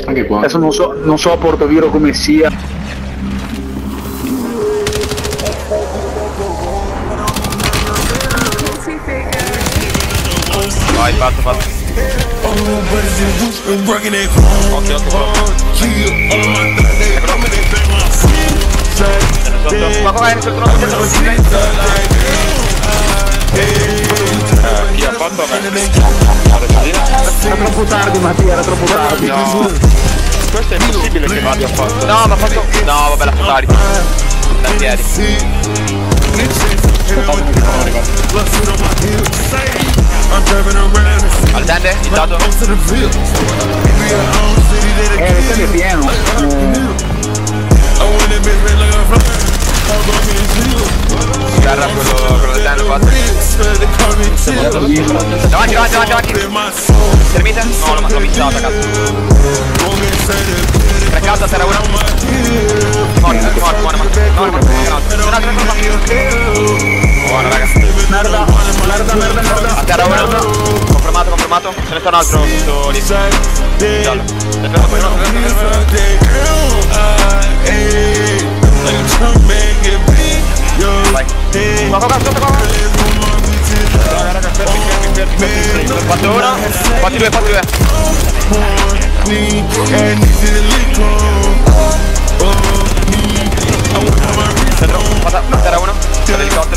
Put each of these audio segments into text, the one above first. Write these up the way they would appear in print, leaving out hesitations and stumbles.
Anche qua. Adesso non so a Portoviro come sia. Vai, fatto. Occhio. Ma qua è sul tronco dietro, chi ha fatto a me? Era troppo tardi Mattia, era troppo tardi. No, questo è impossibile che Fabio ha fatto. No, ma ha fatto... No, vabbè, la Ferrari. Da piedi. Al tende, il dato. Il tende è pieno. Sgarra quello del tende, fatto. Davanti. Termite? No, l'ho missata, cazzo. Precata, terra 1. Morto. No, buono, raga. Merda. A terra 1. Confermato. Ce ne sta un altro sotto lì. Giallo. Vai. Qua. Raga, fermi. 4-1. 4-2. Terra 1. L'elicottero.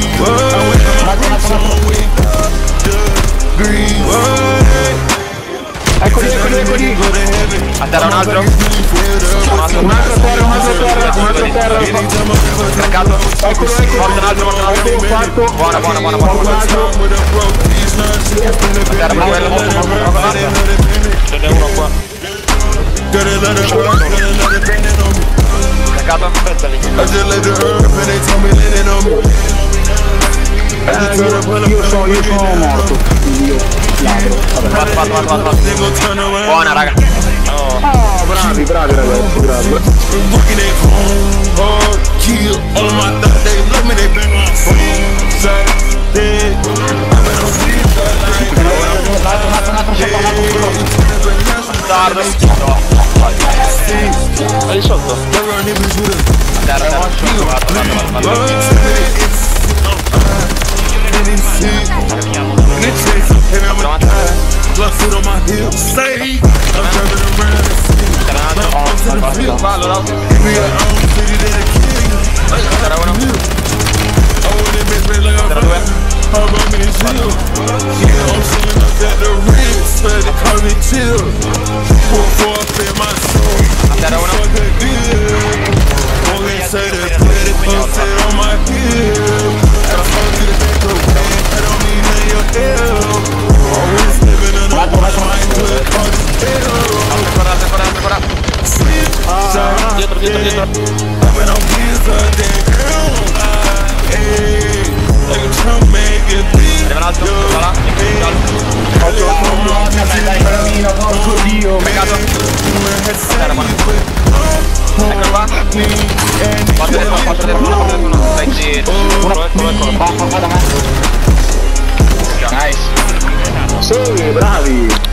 Eccoli. A terra un altro. Un altro terra. Craccato. Morto un altro. Fatto. Buona. A terra per quello. Ce n'è uno qua. Craccato. Aspetta lì. Io sono morto. Io ladro. Fatto. Buona, raga. Oh, bravi ragazzi, bravi. Tardo. Hai risolto? A terra. Dietro. Arriva un altro, va là. Porco Dio. Peccato. Eccolo qua. 4 stai zitto. Eccolo. Nice. Sì, bravi.